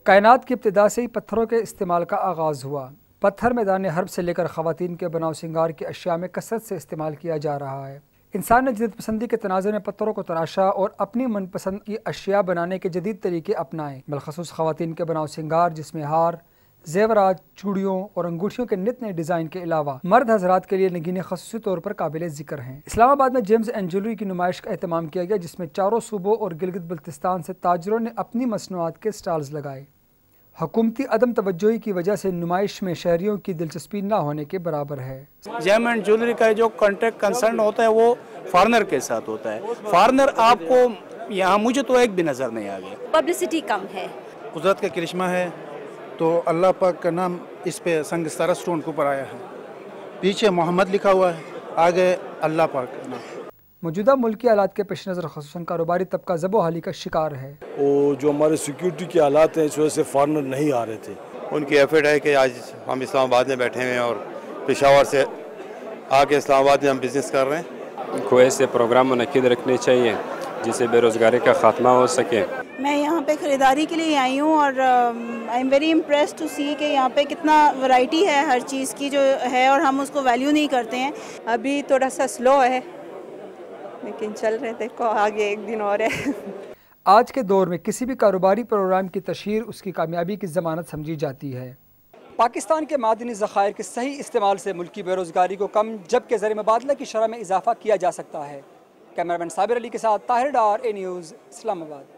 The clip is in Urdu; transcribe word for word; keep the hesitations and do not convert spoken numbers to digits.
کائنات کی ابتدا سے ہی پتھروں کے استعمال کا آغاز ہوا۔ پتھر میدان حرب سے لے کر خواتین کے بناؤ سنگار کی اشیاء میں کثرت سے استعمال کیا جا رہا ہے۔ انسان نے جدید پسندی کے تناظر میں پتھروں کو تراشا اور اپنی من پسند کی اشیاء بنانے کے جدید طریقے اپنائے۔ بالخصوص خواتین کے بناؤ سنگار جس میں ہار، زیورات، چوڑیوں اور انگوٹھیوں کے نت نئے ڈیزائن کے علاوہ مرد حضرات کے لیے نگینیں خصوصی طور پر قابل ذکر ہیں۔ اسلام آباد میں جیمز اینڈ جیولری کی نمائش کا اہتمام کیا گیا جس میں چاروں صوبوں اور گلگت بلتستان سے تاجروں نے اپنی مصنوعات کے سٹالز لگائے۔ حکومتی عدم توجہی کی وجہ سے نمائش میں شہریوں کی دلچسپی نہ ہونے کے برابر ہے۔ جیم اینڈ جیولری کا جو کانٹیکٹ کنسرن ہوتا ہے وہ فارنر کے ساتھ ہوتا ہے۔ فارنر آپ کو یہاں مجھے تو ایک بھی نظر نہیں آ گیا۔ پبلسٹی کم ہے۔ قدرت کا کرشمہ ہے تو اللہ پاک کا نام اس پہ سنگ ستارہ سٹون کے اوپر آیا ہے، پیچھے محمد لکھا ہوا ہے، آگے اللہ پاک کا نام۔ موجودہ ملکی حالات کے پیش نظر خصوصاً کاروباری طبقہ ذب و حالی کا شکار ہے۔ اور جو ہمارے سیکیورٹی کے حالات ہیں اس وجہ سے فارنر نہیں آ رہے تھے۔ ان کی ایفرٹ ہے کہ آج ہم اسلام آباد میں بیٹھے ہیں اور پشاور سے آ کے اسلام آباد میں ہم بزنس کر رہے ہیں۔ کو ایسے پروگرام منعقد رکھنے چاہیے جس سے بے روزگاری کا خاتمہ ہو سکے۔ میں یہاں پہ خریداری کے لیے آئی ہوں اور I am very impressed to see کہ یہاں پہ کتنا ورائٹی ہے ہر چیز کی جو ہے اور ہم اس کو ویلیو نہیں کرتے ہیں۔ ابھی تھوڑا سا سلو ہے لیکن چل رہے تھے کو آگے ایک دن اور ہے۔ آج کے دور میں کسی بھی کاروباری پروگرام کی تشہیر اس کی کامیابی کی ضمانت سمجھی جاتی ہے۔ پاکستان کے معدنی ذخائر کے صحیح استعمال سے ملکی بے روزگاری کو کم جبکہ زر مبادلہ کی شرح میں اضافہ کیا جا سکتا ہے۔ کیمرہ مین صابر علی کے ساتھ طاہر ڈار، اے نیوز، اسلام آباد۔